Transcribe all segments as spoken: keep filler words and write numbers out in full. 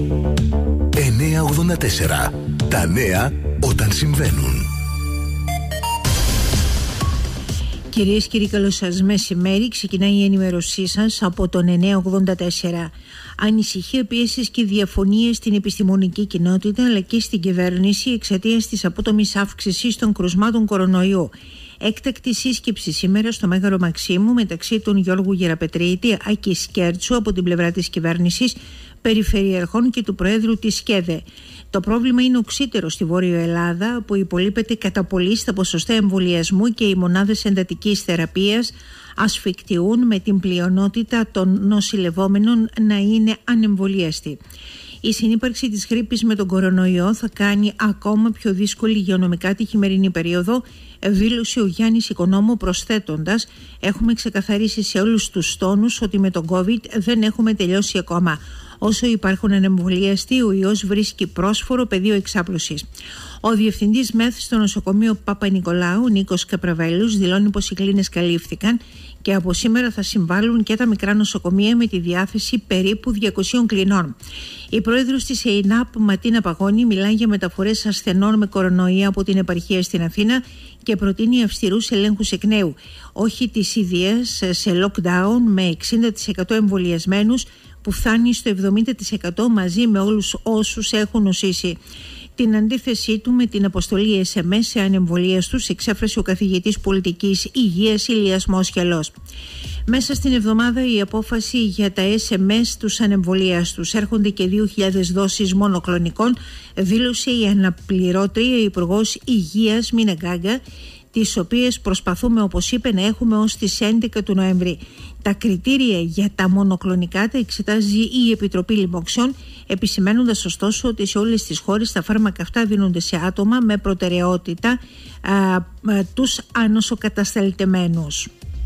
εννιακόσια ογδόντα τέσσερα. Τα νέα όταν συμβαίνουν. Κυρίες και κύριοι, καλό σας μεσημέρι. Ξεκινάει η ενημέρωσή σας από τον εννιακόσια ογδόντα τέσσερα. Ανησυχία, πίεσης και διαφωνίες στην επιστημονική κοινότητα αλλά και στην κυβέρνηση εξαιτίας της απότομης αύξησης των κρουσμάτων κορονοϊού. Έκτακτη σύσκεψη σήμερα στο Μέγαρο Μαξίμου μεταξύ των Γιώργου Γεραπετρίτη, Άκη Σκέρτσου από την πλευρά της κυβέρνησης, περιφερειαρχών και του Προέδρου της ΣΚΕΔΕ. Το πρόβλημα είναι οξύτερο στη Βόρειο Ελλάδα, που υπολείπεται κατά πολύ στα ποσοστά εμβολιασμού και οι μονάδες εντατικής θεραπείας ασφικτιούν, με την πλειονότητα των νοσηλευόμενων να είναι ανεμβολίαστοι. Η συνύπαρξη της γρίπης με τον κορονοϊό θα κάνει ακόμα πιο δύσκολη υγειονομικά τη χειμερινή περίοδο, δήλωσε ο Γιάννης Οικονόμου, προσθέτοντας: έχουμε ξεκαθαρίσει σε όλους τους τόνους ότι με τον COVID δεν έχουμε τελειώσει ακόμα. Όσο υπάρχουν ανεμβολίαστοι, ο ιός βρίσκει πρόσφορο πεδίο εξάπλωσης. Ο διευθυντής ΜΕΘ στο νοσοκομείο Παπα-Νικολάου, Νίκος Καπραβέλους, δηλώνει πως οι κλίνες καλύφθηκαν και από σήμερα θα συμβάλλουν και τα μικρά νοσοκομεία με τη διάθεση περίπου διακοσίων κλινών. Η πρόεδρος της ΕΙΝΑΠ, Ματίνα Παγώνη, μιλάει για μεταφορές ασθενών με κορονοϊά από την επαρχία στην Αθήνα και προτείνει αυστηρούς ελέγχους εκ νέου. Όχι της ίδιας σε lockdown με εξήντα τοις εκατό εμβολιασμένους, που φτάνει στο εβδομήντα τοις εκατό μαζί με όλους όσους έχουν νοσήσει. Την αντίθεσή του με την αποστολή ες εμ ες σε ανεμβολίαστους εξέφρασε ο καθηγητής πολιτικής υγείας Ηλίας Μόσχελος. Μέσα στην εβδομάδα η απόφαση για τα ες εμ ες τους ανεμβολίαστους. Έρχονται και δύο χιλιάδες δόσεις μονοκλονικών, δήλωσε η αναπληρώτρια Υπουργός Υγείας Μίνα Γκάγκα, τις οποίες προσπαθούμε, όπως είπε, να έχουμε ως τις έντεκα του Νοέμβρη. Τα κριτήρια για τα μονοκλονικά τα εξετάζει η Επιτροπή Λοιμοξιών, επισημαίνοντας ωστόσο ότι σε όλες τις χώρες τα φάρμακα αυτά δίνονται σε άτομα με προτεραιότητα α, α, τους ανοσοκατασταλτεμένους.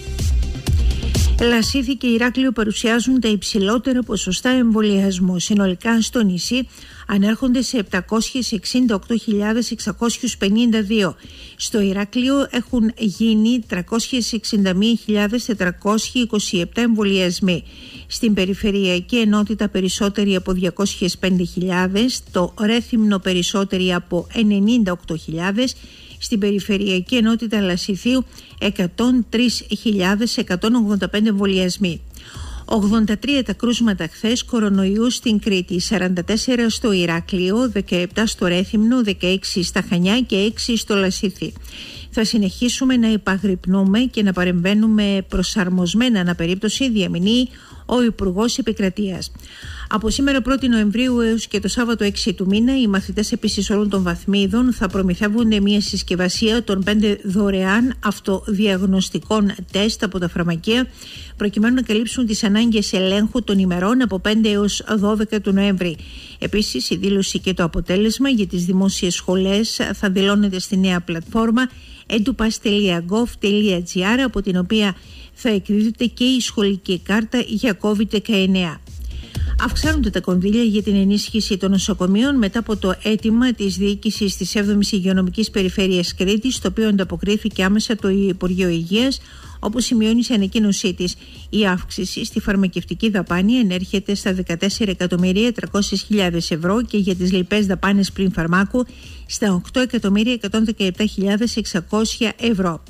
Λασίθι και Ηράκλειο παρουσιάζουν τα υψηλότερα ποσοστά εμβολιασμού. Συνολικά στο νησί ανέρχονται σε επτακόσιες εξήντα οκτώ χιλιάδες εξακόσιους πενήντα δύο. Στο Ηράκλειο έχουν γίνει τριακόσιες εξήντα μία χιλιάδες τετρακόσιοι είκοσι επτά εμβολιασμοί. Στην περιφερειακή ενότητα περισσότεροι από διακόσιες πέντε χιλιάδες, το Ρέθυμνο περισσότεροι από ενενήντα οκτώ χιλιάδες, στην περιφερειακή ενότητα Λασιθίου εκατόν τρεις χιλιάδες εκατόν ογδόντα πέντε εμβολιασμοί. ογδόντα τρία τα κρούσματα χθες κορονοϊού στην Κρήτη, σαράντα τέσσερα στο Ηράκλειο, δεκαεπτά στο Ρέθυμνο, δεκαέξι στα Χανιά και έξι στο Λασίθι. Θα συνεχίσουμε να υπαγρυπνούμε και να παρεμβαίνουμε προσαρμοσμένα ανά περίπτωση, διαμηνύει ο Υπουργός Επικρατείας. Από σήμερα πρώτη Νοεμβρίου έως και το Σάββατο έξι του μήνα, οι μαθητές επίσης όλων των βαθμίδων θα προμηθεύονται μια συσκευασία των πέντε δωρεάν αυτοδιαγνωστικών τεστ από τα φαρμακεία, προκειμένου να καλύψουν τις ανάγκες ελέγχου των ημερών από πέντε έως δώδεκα του Νοέμβρη. Επίσης, η δήλωση και το αποτέλεσμα για τις δημόσιες σχολές θα δηλώνεται στη νέα πλατφόρμα edupass τελεία gov τελεία gr, από την οποία θα εκδίδεται και η σχολική κάρτα για κόβιντ δεκαεννέα. Αυξάνονται τα κονδύλια για την ενίσχυση των νοσοκομείων μετά από το αίτημα της διοίκησης της έβδομης Υγειονομικής Περιφέρειας Κρήτης, το οποίο ανταποκρίθηκε άμεσα το Υπουργείο Υγείας, όπως σημειώνει σε ανακοίνωσή της. Η αύξηση στη φαρμακευτική δαπάνη ενέρχεται στα δεκατέσσερα εκατομμύρια τριακόσιες χιλιάδες ευρώ και για τις λοιπές δαπάνες πλην φαρμάκου στα οκτώ εκατομμύρια εκατόν δεκαεπτά χιλιάδες εξακόσια ευρώ.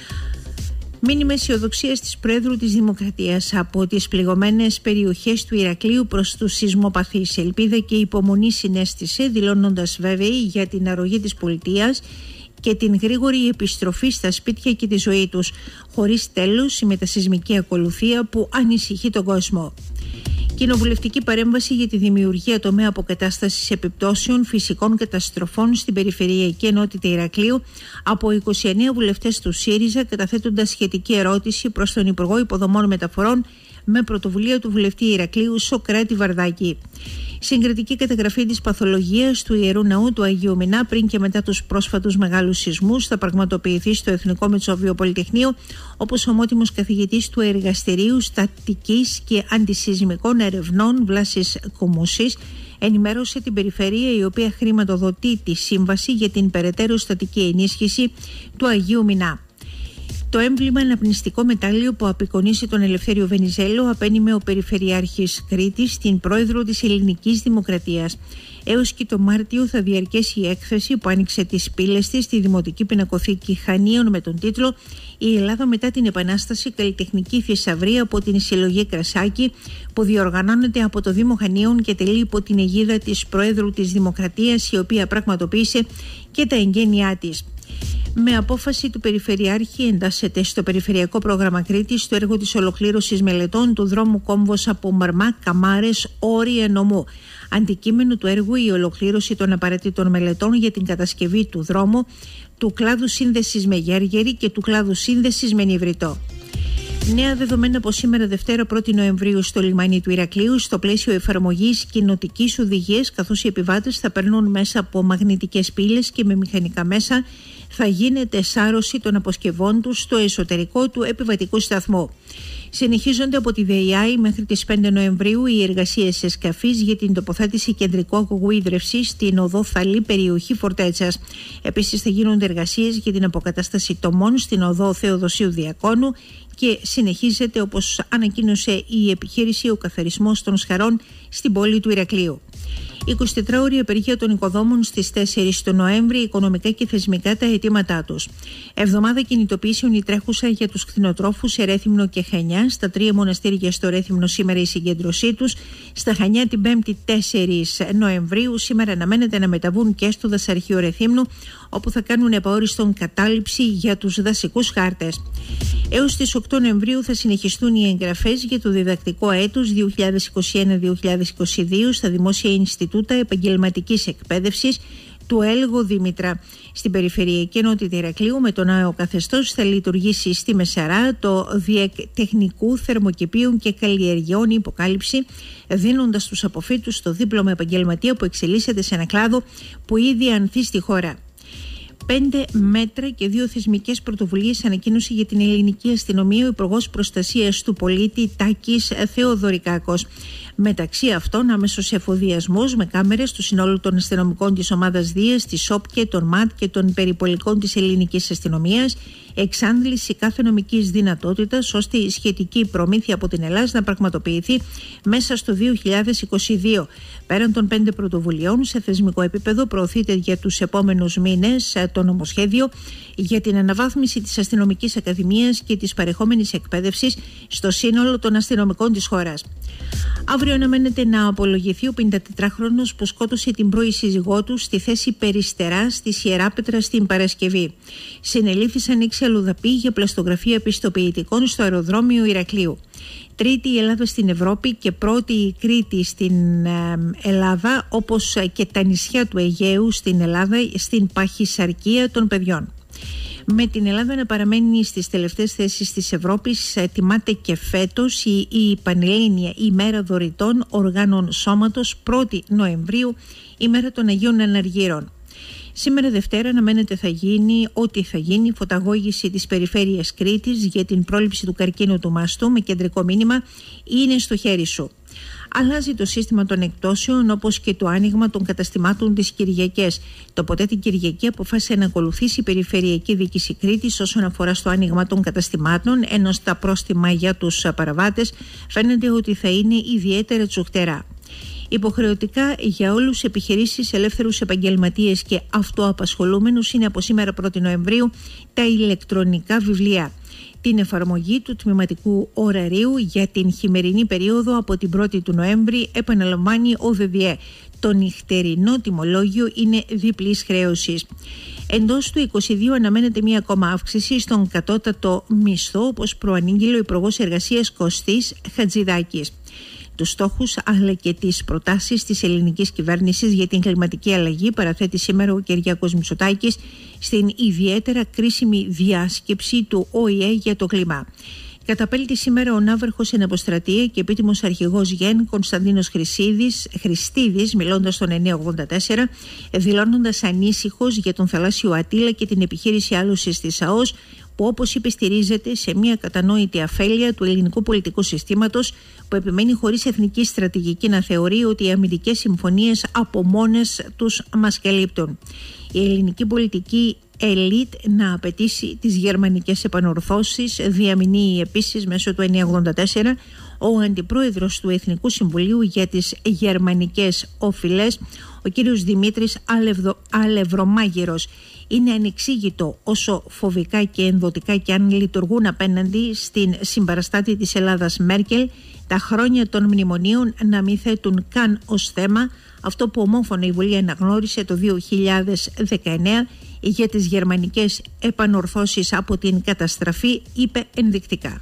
Μήνυμα αισιοδοξίας της Προέδρου της Δημοκρατίας από τις πληγωμένες περιοχές του Ηρακλείου προς τους σεισμοπαθείς. Ελπίδα και υπομονή συνέστησε, δηλώνοντας βέβαιη για την αρρωγή της πολιτείας και την γρήγορη επιστροφή στα σπίτια και τη ζωή τους, χωρίς τέλος η μετασεισμική ακολουθία που ανησυχεί τον κόσμο. Κοινοβουλευτική παρέμβαση για τη δημιουργία τομέα αποκατάστασης επιπτώσεων φυσικών καταστροφών στην Περιφερειακή Ενότητα Ηρακλείου από είκοσι εννέα βουλευτές του ΣΥΡΙΖΑ, καταθέτοντας σχετική ερώτηση προς τον Υπουργό Υποδομών Μεταφορών με πρωτοβουλία του βουλευτή Ηρακλείου Σοκράτη Βαρδάκη. Συγκριτική καταγραφή της παθολογίας του Ιερού Ναού του Αγίου Μινά πριν και μετά τους πρόσφατους μεγάλους σεισμούς θα πραγματοποιηθεί στο Εθνικό Μετσόβιο Πολυτεχνείο, όπως ομότιμος καθηγητής του Εργαστηρίου Στατικής και Αντισεισμικών Ερευνών Βλάσης Κουμούσης ενημέρωσε την περιφέρεια, η οποία χρηματοδοτεί τη σύμβαση για την περαιτέρω στατική ενίσχυση του Αγίου Μινά. Το έμβλημα αναπνευστικό μετάλλιο που απεικονίσει τον Ελευθέριο Βενιζέλο απένιμε ο Περιφερειάρχης Κρήτης, την πρόεδρο της Ελληνικής Δημοκρατίας. Έως και το Μάρτιο θα διαρκέσει η έκθεση που άνοιξε τις πύλες της στη Δημοτική Πινακοθήκη Χανίων με τον τίτλο «Η Ελλάδα μετά την Επανάσταση, καλλιτεχνική θησαυρία» από την συλλογή Κρασάκη, που διοργανώνεται από το Δήμο Χανίων και τελεί υπό την αιγίδα της Προέδρου της Δημοκρατίας, η οποία πραγματοποίησε και τα εγγένειά της. Με απόφαση του Περιφερειάρχη εντάσσεται στο Περιφερειακό Πρόγραμμα Κρήτης το έργο της ολοκλήρωσης μελετών του δρόμου Κόμβος από Μαρμά, Καμάρες, Όρια Νομού. Αντικείμενο του έργου η ολοκλήρωση των απαραίτητων μελετών για την κατασκευή του δρόμου, του κλάδου σύνδεσης με Γέργερη και του κλάδου σύνδεσης με Νιβριτό. Νέα δεδομένα από σήμερα Δευτέρα πρώτη Νοεμβρίου στο λιμάνι του Ηρακλείου, στο πλαίσιο εφαρμογής κοινοτικής οδηγίας, καθώς οι επιβάτες θα περνούν μέσα από μαγνητικές πύλες και με μηχανικά μέσα, θα γίνεται σάρωση των αποσκευών τους στο εσωτερικό του επιβατικού σταθμού. Συνεχίζονται από τη ΔΕΙΑΗ μέχρι τις πέντε Νοεμβρίου οι εργασίες εσκαφής για την τοποθέτηση κεντρικού αγωγού ίδρευσης στην οδό Θαλή, περιοχή Φορτέτσας. Επίσης θα γίνονται εργασίες για την αποκατάσταση τομών στην οδό Θεοδοσίου Διακόνου και συνεχίζεται, όπως ανακοίνωσε η επιχείρηση, ο καθαρισμός των σχαρών στην πόλη του Ηρακλείου. εικοσιτετράωρη απεργία των οικοδόμων στις τέσσερις του Νοέμβρη, οικονομικά και θεσμικά τα αιτήματά τους. Εβδομάδα κινητοποιήσεων η τρέχουσα για τους κτηνοτρόφους σε Ρέθυμνο και Χανιά. Στα τρία μοναστήρια στο Ρέθυμνο σήμερα η συγκέντρωσή τους. Στα Χανιά την πέμπτη τέσσερις Νοεμβρίου. Σήμερα αναμένεται να μεταβούν και στο Δασαρχείο Ρεθύμνου, όπου θα κάνουν επαόριστον κατάληψη για τους δασικούς χάρτες. Έως τις οκτώ Νοεμβρίου θα συνεχιστούν οι εγγραφές για το διδακτικό έτος δύο χιλιάδες είκοσι ένα δύο χιλιάδες είκοσι δύο στα Δημόσια Ινστιτούτα Επαγγελματικής Εκπαίδευσης του Έλγο Δήμητρα. Στην Περιφερειακή Ενότητα Ηρακλείου, με τον νέο καθεστώς, θα λειτουργήσει στη Μεσαρά το ΔΙΕΚ Τεχνικού Θερμοκηπίων και Καλλιεργειών Υποκάλυψη, δίνοντας στους αποφύτους το δίπλωμα επαγγελματία που εξελίσσεται σε ένα κλάδο που ήδη ανθεί στη χώρα. Πέντε μέτρα και δύο θεσμικές πρωτοβουλίες ανακοίνωσε για την ελληνική αστυνομία ο Υπουργός Προστασίας του Πολίτη Τάκης Θεοδωρικάκος. Μεταξύ αυτών, άμεσος εφοδιασμός με κάμερες του συνόλου των αστυνομικών της ομάδας Δίας, της ΣΟΠΚΕ, των ΜΑΤ και των περιπολικών της ελληνικής αστυνομίας, εξάντληση κάθε νομικής δυνατότητας ώστε η σχετική προμήθεια από την Ελλάδα να πραγματοποιηθεί μέσα στο δύο χιλιάδες είκοσι δύο. Πέραν των πέντε πρωτοβουλειών, σε θεσμικό επίπεδο προωθείται για τους επόμενους μήνες το νομοσχέδιο για την αναβάθμιση της αστυνομικής ακαδημίας και της παρεχόμενης εκπαίδευσης στο σύνολο των αστυνομικών της χώρας. Αύριο αναμένεται να απολογηθεί ο πενηντατετράχρονος που σκότωσε την πρώη σύζυγό του στη θέση Περιστερά στη Σιεράπετρα στην Παρασκευή. Συνελήφθησαν έξι αλλοδαποί για πλαστογραφία πιστοποιητικών στο αεροδρόμιο Ηρακλείου. Τρίτη η Ελλάδα στην Ευρώπη και πρώτη η Κρήτη στην Ελλάδα, όπως και τα νησιά του Αιγαίου στην Ελλάδα, στην παχυσαρκία των παιδιών. Με την Ελλάδα να παραμένει στις τελευταίες θέσεις της Ευρώπης, τιμάται και φέτος η, η Πανελλήνια ημέρα δωρητών οργάνων σώματος πρώτη Νοεμβρίου, ημέρα των Αγίων Αναργύρων. Σήμερα Δευτέρα αναμένεται θα γίνει ό,τι θα γίνει φωταγώγηση της περιφέρειας Κρήτης για την πρόληψη του καρκίνου του μαστού με κεντρικό μήνυμα «Είναι στο χέρι σου». Αλλάζει το σύστημα των εκτόσεων, όπως και το άνοιγμα των καταστημάτων τις Κυριακές. Το ποτέ την Κυριακή αποφάσισε να ακολουθήσει η Περιφερειακή Διοίκηση Κρήτης όσον αφορά στο άνοιγμα των καταστημάτων, ενώ στα πρόστιμα για τους παραβάτες φαίνεται ότι θα είναι ιδιαίτερα τσουχτερά. Υποχρεωτικά για όλους επιχειρήσεις, ελεύθερους επαγγελματίες και αυτοαπασχολούμενους είναι από σήμερα πρώτη Νοεμβρίου τα ηλεκτρονικά βιβλία. Την εφαρμογή του τμηματικού ωραρίου για την χειμερινή περίοδο από την πρώτη του Νοέμβρη επαναλαμβάνει ο ΔΔΕ. Το νυχτερινό τιμολόγιο είναι διπλής χρέωσης. Εντός του είκοσι δύο αναμένεται μία ακόμα αύξηση στον κατώτατο μισθό, όπως προανήγγειλε ο Υπουργός Εργασίας Κωστής Χατζηδάκης. Τους στόχους αλλά και τις προτάσεις της ελληνικής κυβέρνησης για την κλιματική αλλαγή παραθέτει σήμερα ο Κυριάκος Μητσοτάκης στην ιδιαίτερα κρίσιμη διάσκεψη του Ο Η Ε για το κλίμα. Καταπέλτει σήμερα ο ναύαρχος εν αποστρατεία και επίτιμος αρχηγός ΓΕΝ Κωνσταντίνος Χριστίδης, μιλώντας στον εννιακόσια ογδόντα τέσσερα, δηλώνοντας ανήσυχος για τον θαλάσσιο Αττήλα και την επιχείρηση άλωσης της ΑΟΣ, που όπως είπε στηρίζεται σε μια κατανόητη αφέλεια του ελληνικού πολιτικού συστήματος που επιμένει χωρίς εθνική στρατηγική να θεωρεί ότι οι αμυντικές συμφωνίες από μόνες τους μας καλύπτουν. Η ελληνική πολιτική ελίτ να απαιτήσει τις γερμανικές επανορθώσεις. Διαμηνύει επίσης μέσω του εννιακόσια ογδόντα τέσσερα ο αντιπρόεδρος του Εθνικού Συμβουλίου για τις γερμανικές οφειλές, ο κύριος Δημήτρης Αλευδο, Αλευρωμάγερος. Είναι ανεξήγητο όσο φοβικά και ενδοτικά και αν λειτουργούν απέναντι στην συμπαραστάτη της Ελλάδας Μέρκελ τα χρόνια των μνημονίων να μην θέτουν καν ως θέμα αυτό που ομόφωνα η Βουλή αναγνώρισε το δύο χιλιάδες δεκαεννέα για τις γερμανικές επανορθώσεις από την καταστραφή, είπε ενδεικτικά.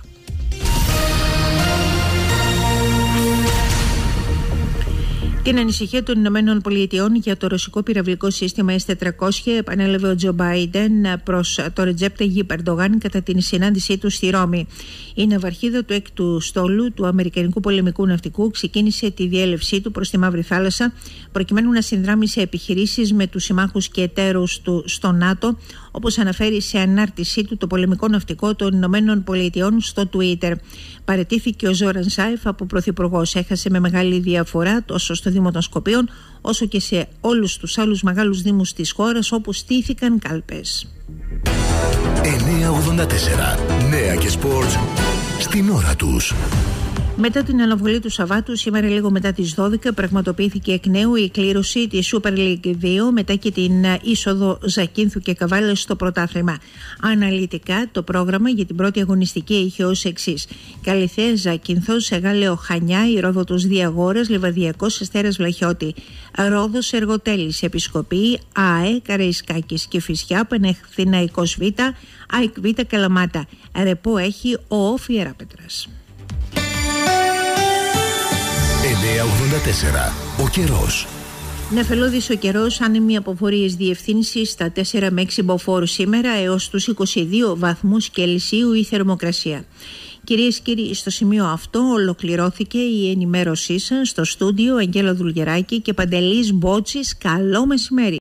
Την ανησυχία των Ηνωμένων Πολιτειών για το ρωσικό πυραυλικό σύστημα ες τετρακόσια επανέλαβε ο Τζο Μπάιντεν προς το Ρετζέπ Ταγιίπ Ερντογάν κατά την συνάντησή του στη Ρώμη. Η ναυαρχίδα του έκτου στόλου του Αμερικανικού πολεμικού ναυτικού ξεκίνησε τη διέλευσή του προς τη Μαύρη Θάλασσα προκειμένου να συνδράμει σε επιχειρήσεις με τους συμμάχους και εταίρους του στο ΝΑΤΟ, όπως αναφέρει σε ανάρτησή του το πολεμικό ναυτικό των Ηνωμένων Πολιτειών στο Twitter. Παραιτήθηκε ο Ζόραν Ζάιφ από πρωθυπουργός. Έχασε με μεγάλη διαφορά τόσο στο Δήμο των Σκοπίων όσο και σε όλους τους άλλους μεγάλους δήμους της χώρας όπου στήθηκαν κάλπες. εννιακόσια ογδόντα τέσσερα Νέα και σπορτ στην ώρα τους. Μετά την αναβολή του Σαββάτου, σήμερα λίγο μετά τις δώδεκα, πραγματοποιήθηκε εκ νέου η κλήρωση της Super League δύο μετά και την είσοδο Ζακίνθου και Καβάλες στο πρωτάθλημα. Αναλυτικά, το πρόγραμμα για την πρώτη αγωνιστική είχε ως εξής: Καλυθέα Ζακίνθος, Εγάλεο Χανιά, Ηρόδοτος Διαγόρας, Λεβαδιακός Αστέρας Βλαχιώτη, Ρόδος Εργοτέλης, Επισκοπή, ΑΕ Καραϊσκάκης και Φυσιά, Παναθηναϊκός Β, ΑΕΚ Β Καλαμάτα. Ρεπό έχει ο Όφ Ιεράπετρας. εννιακόσια ογδόντα τέσσερα Ο καιρός. Νεφελώδης ο καιρός, άνεμοι αποφορίες διευθύνσεις στα τέσσερα με έξι μποφόρ σήμερα έως τους είκοσι δύο βαθμούς Κελσίου η θερμοκρασία. Κυρίες και κύριοι, στο σημείο αυτό ολοκληρώθηκε η ενημέρωσή σας. Στο στούντιο Αγγέλα Δουλγεράκη και Παντελής Μπότσης. Καλό μεσημέρι.